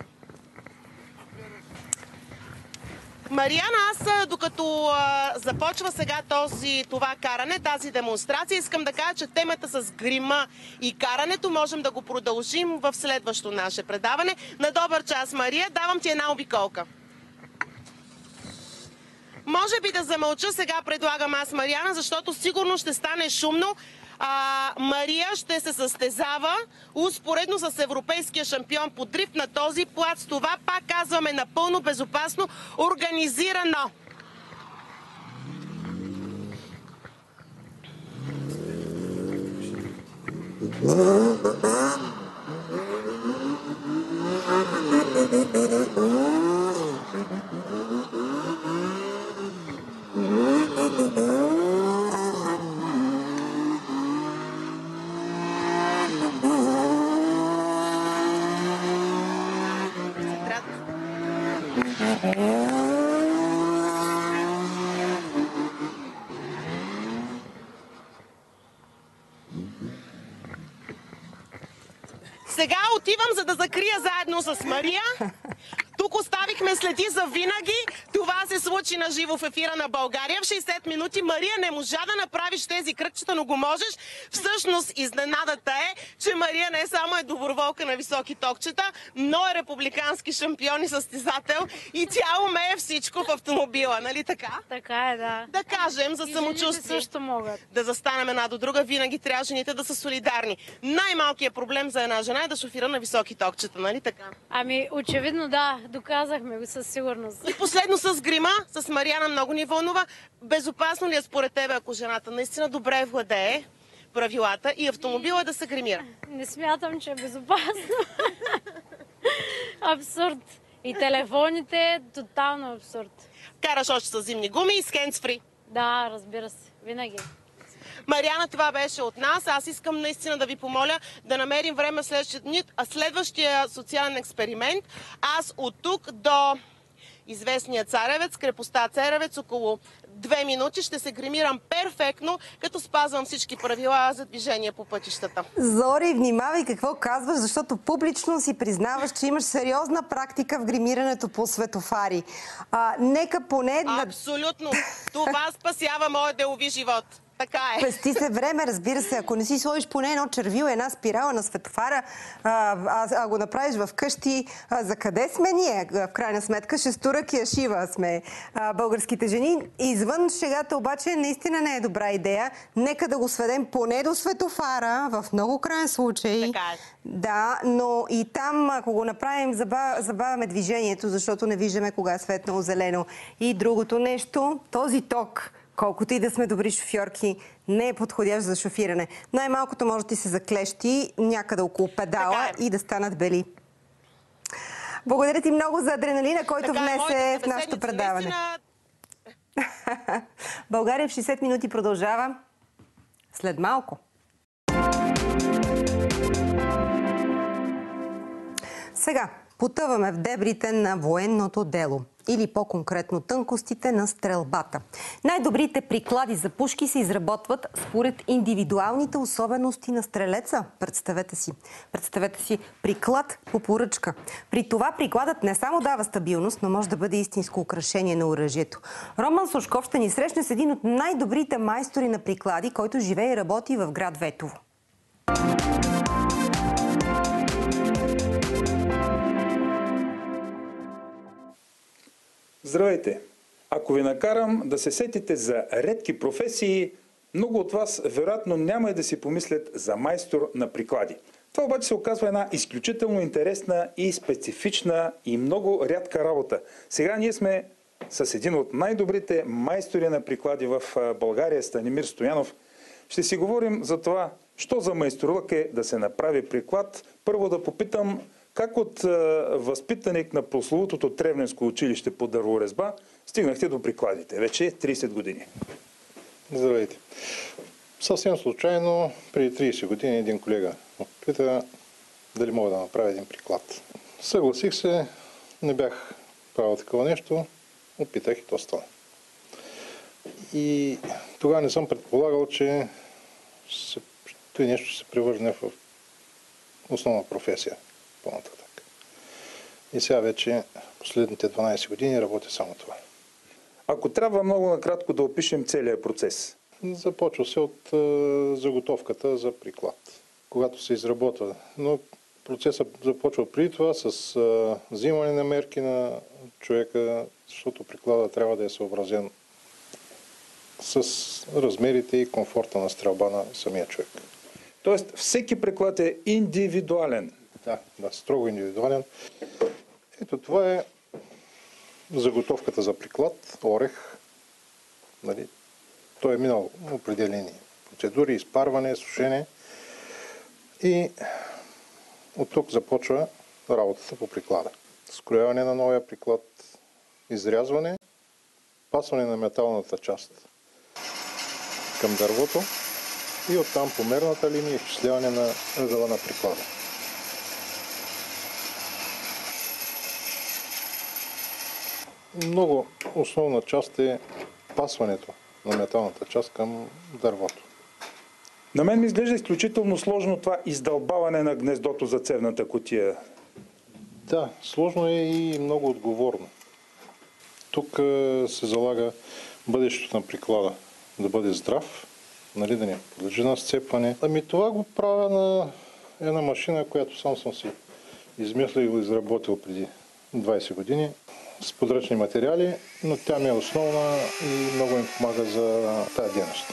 Мариана, аз докато а, започва сега този, това каране, тази демонстрация, искам да кажа, че темата с грима и карането можем да го продължим в следващо наше предаване. На добър час, Мария. Давам ти една обиколка. Може би да замълча, сега предлагам аз, Мариана, защото сигурно ще стане шумно. А, Мария ще се състезава успоредно с европейския шампион по дрифт на този плац. Това пак казваме напълно безопасно, организирано. Сега отивам, за да закрия заедно с Мария. Тук оставихме следи за винаги. Това се случи на живо в ефира на България. В шейсет минути Мария не можа да направиш тези кръгчета, но го можеш. Всъщност изненадата е, че Мария не само е доброволка на високи токчета, но е републикански шампион и състезател и тя умее всичко в автомобила, нали така? Така е, да. Да кажем за самочувствие. Също могат. Да застанем една до друга, винаги трябва жените да са солидарни. Най-малкият проблем за една жена е да шофира на високи токчета, нали така? Ами, очевидно да, доказахме го със сигурност. И последно с грима, с Мариана много ни вълнува. Безопасно ли е според тебе, ако жената наистина добре владее правилата и автомобила да се гримира? Не смятам, че е безопасно. Абсурд. И телефоните, тотално абсурд. Караш още с зимни гуми и с хендсфри. Да, разбира се, винаги. Мариана, това беше от нас. Аз искам наистина да ви помоля да намерим време в следващия дни, а следващия социален експеримент. Аз от тук до известния Царевец, крепостта Царевец, около две минути ще се гримирам перфектно, като спазвам всички правила за движение по пътищата. Зори, внимавай какво казваш, защото публично си признаваш, че имаш сериозна практика в гримирането по светофари. А, нека поне... Абсолютно. Това спасява моят делови живот. Така е. Пести се време, разбира се. Ако не си сложиш поне едно червило, една спирала на светофара, а, а, а го направиш в къщи, а, за къде сме ние? В крайна сметка, шестурък и ашива сме а, българските жени. Извън шегата обаче наистина не е добра идея. Нека да го сведем поне до светофара, в много крайен случай. Така е. Да, но и там, ако го направим, забавяме движението, защото не виждаме кога е светнало зелено. И другото нещо, този ток, колкото и да сме добри шофьорки, не е подходящ за шофиране. Най-малкото може да ти се заклещи някъде около педала е. И да станат бели. Благодаря ти много за адреналина, който така внесе е, в нашето предаване. Наистина... България в шейсет минути продължава след малко. Сега потъваме в дебрите на военното дело. Или по-конкретно тънкостите на стрелбата. Най-добрите приклади за пушки се изработват според индивидуалните особености на стрелеца. Представете си. Представете си приклад по поръчка. При това прикладът не само дава стабилност, но може да бъде истинско украшение на оръжието. Роман Сушков ще ни срещне с един от най-добрите майстори на приклади, който живее и работи в град Ветово. Здравейте! Ако ви накарам да се сетите за редки професии, много от вас вероятно няма и да си помислят за майстор на приклади. Това обаче се оказва една изключително интересна и специфична и много рядка работа. Сега ние сме с един от най-добрите майстори на приклади в България, Станимир Стоянов. Ще си говорим за това, що за майсторлък е да се направи приклад. Първо да попитам, как от е, възпитаник на прословутото Тревненско училище по дърворезба стигнахте до прикладите? Вече трийсет години. Здравейте. Съвсем случайно, преди трийсет години един колега ме попита дали мога да направя един приклад. Съгласих се, не бях правил такова нещо, опитах и то стана. И тогава не съм предполагал, че се, той нещо ще се превърне в основна професия. По-нататък. И сега вече последните дванайсет години работя само това. Ако трябва много накратко да опишем целият процес. Започва се от е, заготовката за приклад, когато се изработва. Но процесът започва преди това с е, взимане на мерки на човека, защото приклада трябва да е съобразен с размерите и комфорта на стрелба на самия човек. Тоест всеки приклад е индивидуален. Да, да, строго индивидуален. Ето това е заготовката за приклад, орех. Нали? Той е минал определени процедури, изпарване, сушене. И от тук започва работата по приклада. Скрояване на новия приклад, изрязване, пасване на металната част към дървото и оттам по мерната линия изчисляване на ъгъла на приклада. Много основна част е пасването на металната част към дървото. На мен ми изглежда изключително сложно това издълбаване на гнездото за цевната кутия. Да, сложно е и много отговорно. Тук се залага бъдещето на приклада да бъде здрав, нали, да не подлежи на сцепване. Ами това го правя на една машина, която сам съм си измислил и изработил преди двайсет години. С подръчни материали, но тя ми е основна и много им помага за тази дейност.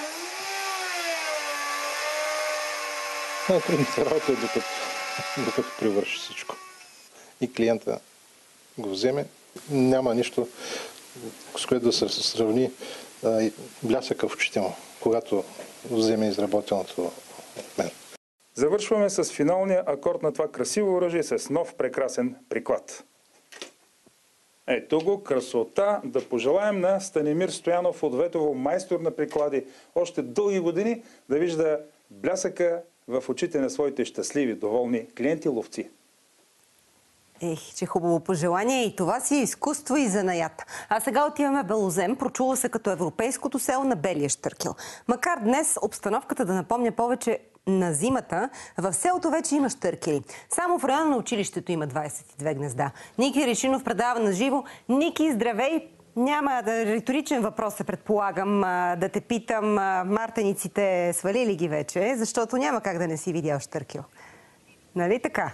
Най-трудната работа е докато, докато привърши всичко. И клиента го вземе. Няма нищо, с което да се сравни а, блясъка в очите му, когато вземе изработеното от мен. Завършваме с финалния акорд на това красиво оръжие с нов прекрасен приклад. Ето го, красота. Да пожелаем на Станимир Стоянов от Ветово, майстор на приклади, още дълги години да вижда блясъка в очите на своите щастливи, доволни клиенти-ловци. Ех, че хубаво пожелание. И това си е изкуство и занаят. А сега отиваме в Белозем, прочула се като европейското село на белия щъркел. Макар днес обстановката да напомня повече на зимата, в селото вече има щъркели. Само в района на училището има двайсет и две гнезда. Ники Решинов предава на живо. Ники, здравей! Няма да риторичен въпрос, се предполагам, да те питам, мартениците свалили ги вече, защото няма как да не си видял щъркел. Нали така?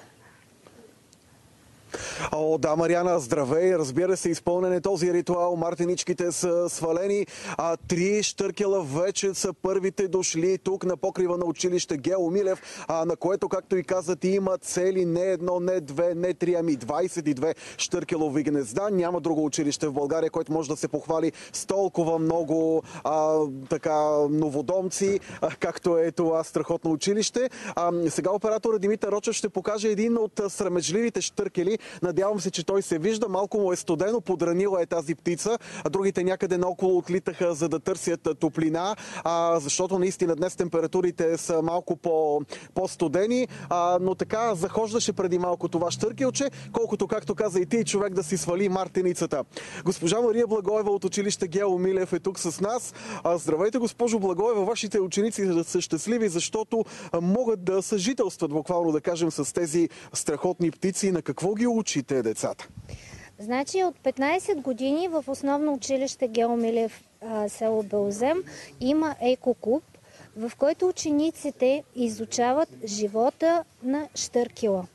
О, да, Мариана, здравей! Разбира се, изпълнен е този ритуал. Мартеничките са свалени. А, три щъркела вече са първите дошли тук на покрива на училище Гео Милев, а, на което, както и казат, има цели не едно, не две, не три, ами двайсет и две щъркелови гнезда. Няма друго училище в България, което може да се похвали с толкова много а, така новодомци, а, както е това страхотно училище. А, сега оператора Димитър Рочев ще покаже един от срамежливите щъркели. Надявам се, че той се вижда. Малко му е студено, подранила е тази птица, а другите някъде наоколо отлитаха, за да търсят топлина, а, защото наистина днес температурите са малко по, по-студени, а, но така захождаше преди малко това щъркелче, колкото, както каза и ти, човек да си свали мартеницата. Госпожа Мария Благоева от училище Гео Милев е тук с нас. А, здравейте, госпожо Благоева, вашите ученици са щастливи, защото могат да съжителстват, буквално да кажем, с тези страхотни птици. На какво ги учите децата? Значи от петнайсет години в основно училище Гео Милев, село Белозем, има екоклуб, в който учениците изучават живота на щъркела.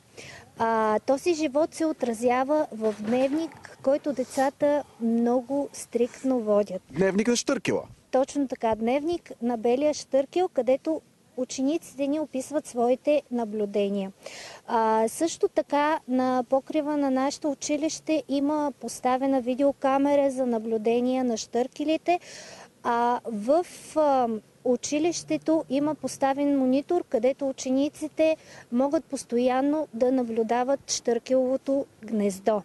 А, този живот се отразява в дневник, който децата много стриктно водят. Дневник на щъркела? Точно така, дневник на белия щъркел, където учениците ни описват своите наблюдения. А, също така на покрива на нашето училище има поставена видеокамера за наблюдение на щъркелите, а в а, училището има поставен монитор, където учениците могат постоянно да наблюдават щъркеловото гнездо.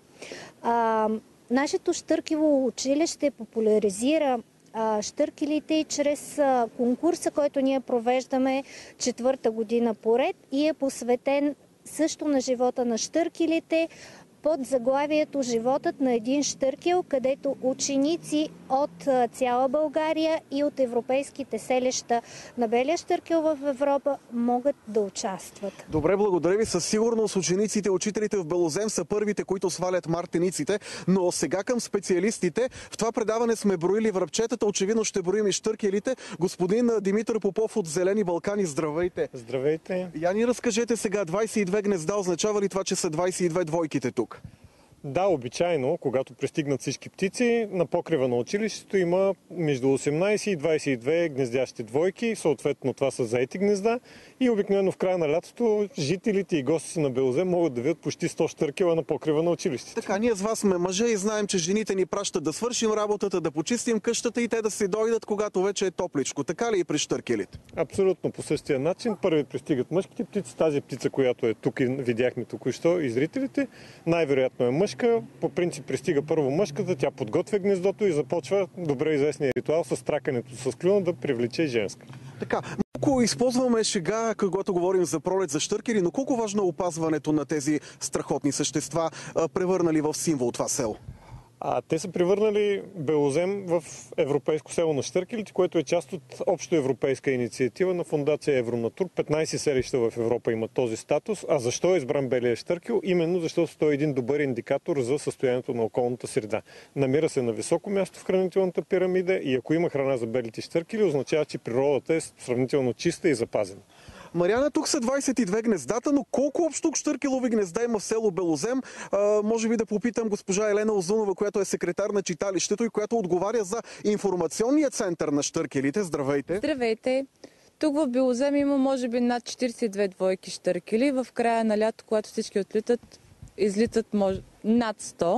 А, нашето щъркелово училище популяризира щъркелите и чрез конкурса, който ние провеждаме четвърта година поред и е посветен също на живота на щъркелите под заглавието "Животът на един щъркел", където ученици от цяла България и от европейските селища на белия щъркел в Европа могат да участват. Добре, благодаря ви. Със сигурност учениците, учителите в Белозем са първите, които свалят мартениците, но сега към специалистите. В това предаване сме броили връбчетата, очевидно ще броим и щъркелите. Господин Димитър Попов от Зелени Балкани, здравейте! Здравейте! Я ни разкажете сега, двайсет и две гнезда, означава ли това, че са двайсет и две двойките тук? Да, обичайно, когато пристигнат всички птици, на покрива на училището има между осемнайсет и двайсет и две гнездящи двойки, съответно това са заети гнезда и обикновено в края на лятото жителите и гостите на Белозем могат да видят почти сто щъркела на покрива на училището. Така, ние с вас сме мъже и знаем, че жените ни пращат да свършим работата, да почистим къщата и те да си дойдат, когато вече е топличко. Така ли и при щъркелите? Абсолютно по същия начин. Първи пристигат мъжките птици, тази птица, която е тук и видяхме току-що и зрителите, най-вероятно е мъжка. По принцип пристига първо мъжката, тя подготвя гнездото и започва добре известния ритуал с тракането с клюна да привлече женска. Така, колко използваме шега, когато говорим за пролет, за щъркели, но колко важно е опазването на тези страхотни същества, превърнали в символ това село? А те са превърнали Белозем в европейско село на щъркелите, което е част от общо европейска инициатива на фондация Евронатур. петнайсет селища в Европа имат този статус. А защо е избран белия щъркел? Именно защото той е един добър индикатор за състоянието на околната среда. Намира се на високо място в хранителната пирамида и ако има храна за белите щъркели, означава, че природата е сравнително чиста и запазена. Мариана, тук са двайсет и две гнездата, но колко общо щъркелови гнезда има в село Белозем? А, може би да попитам госпожа Елена Озунова, която е секретар на читалището и която отговаря за информационния център на щъркелите. Здравейте! Здравейте! Тук в Белозем има може би над четирийсет и две двойки щъркели. В края на лято, когато всички отлитат, излитат може... над сто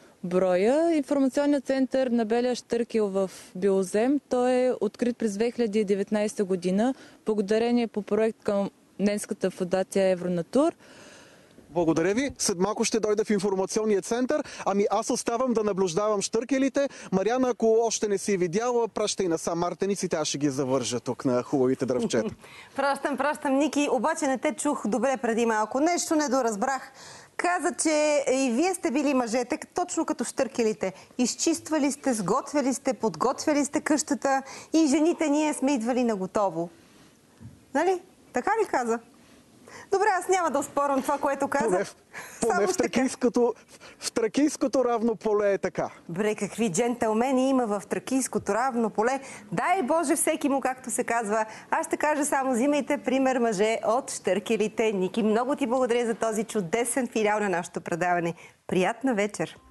броя. Информационният център на белия щъркел в Белозем, той е открит през две хиляди и деветнайсета година, благодарение по проект към Немската фондация Евронатур. Благодаря ви. След малко ще дойда в информационния център. Ами аз оставам да наблюдавам щъркелите. Мариана, ако още не си видяла, пращай насам мартениците, аз ще ги завържа тук на хубавите дръвчета. Пращам, пращам, Ники. Обаче не те чух добре преди малко. Нещо недоразбрах. Каза, че и вие сте били мъжете, точно като щъркелите. Изчиствали сте, сготвяли сте, подготвяли сте къщата и жените ние сме идвали на готово. Нали? Така ли каза? Добре, аз няма да оспорвам това, което казах. Поне в тракийското, в тракийското равно поле е така. Бре, какви джентълмени има в тракийското равно поле. Дай Боже всеки му, както се казва. Аз ще кажа само, взимайте пример, мъже, от щъркелите. Ники, много ти благодаря за този чудесен финал на нашето предаване. Приятна вечер!